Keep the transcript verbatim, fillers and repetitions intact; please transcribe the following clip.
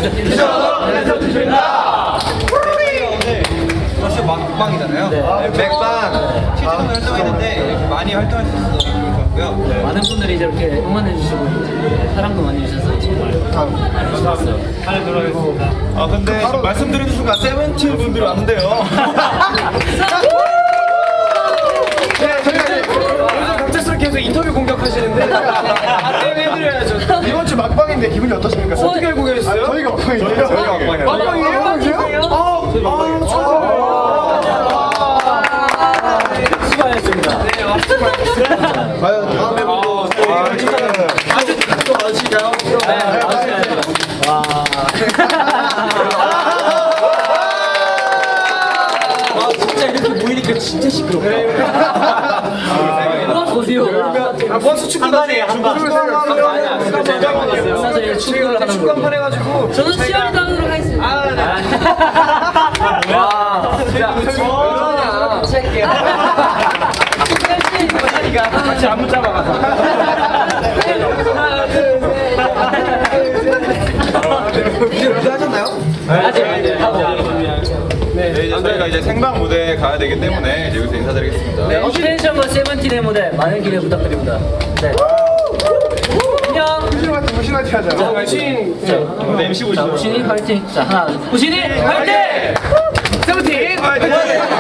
막방이잖아요. 네. 맥방 시즌 활동했는데 이렇게 많이 활동할 수 있어서 좋을 것 같고요. 네. 많은 분들이 이렇게 응원해 주시고 사랑도 많이 주셔서 정말 좋았어요. 잘 들어가겠습니다. 아 근데 바로 말씀드리는 순간 세븐틴 분들이 왔는데요. 네, 저희가 요즘 갑작스럽게 계속 인터뷰 공격하시는데 해드려야죠. 이번 주 막방인데 기분이 어떠십니까? 어떻게 알고 계셨어요? 아, 저희가 막방이에요. 저희가 막방이에요. 막방이에요? 아, 저희 막방이에요. 수고하셨습니다. 네, 수고하셨습니다. 과연 다음 멤버도 아주 또 와주실까요? 네, 와주셔야죠. 와. 와, 진짜 이렇게 모이니까 진짜 시끄럽다. 와, 보세요. 아, 버스 축구 나중에 한반. 아니야, 저희 축구를 하는 축구 한판 해가지고 저는 시연이도 하도록 하겠습니다. 아, 네. 와, 진짜. 같이 할게요. 같이 안무 잡아가서. 하나, 둘, 셋. 이제 무대 하셨나요? 아직 하고. 네, 이제 저희가 이제 생방 무대에 가야 되기 때문에 이제 여기서 인사드리겠습니다. 네, 텐션과 세븐틴의 무대 많은 기대 부탁드립니다. 네. 안녕. 무신한테 무신한테 하자. 무신. 네, 엠씨 자, 우신이 화이팅. 자, 하나, 우신이 화이팅! 세븐틴.